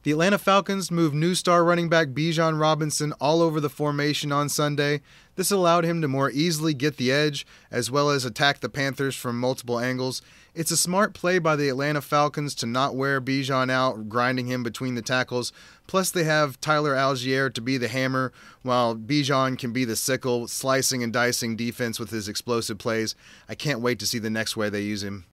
The Atlanta Falcons moved new star running back Bijan Robinson all over the formation on Sunday. This allowed him to more easily get the edge, as well as attack the Panthers from multiple angles. It's a smart play by the Atlanta Falcons to not wear Bijan out, grinding him between the tackles. Plus, they have Tyler Algier to be the hammer, while Bijan can be the sickle, slicing and dicing defense with his explosive plays. I can't wait to see the next way they use him.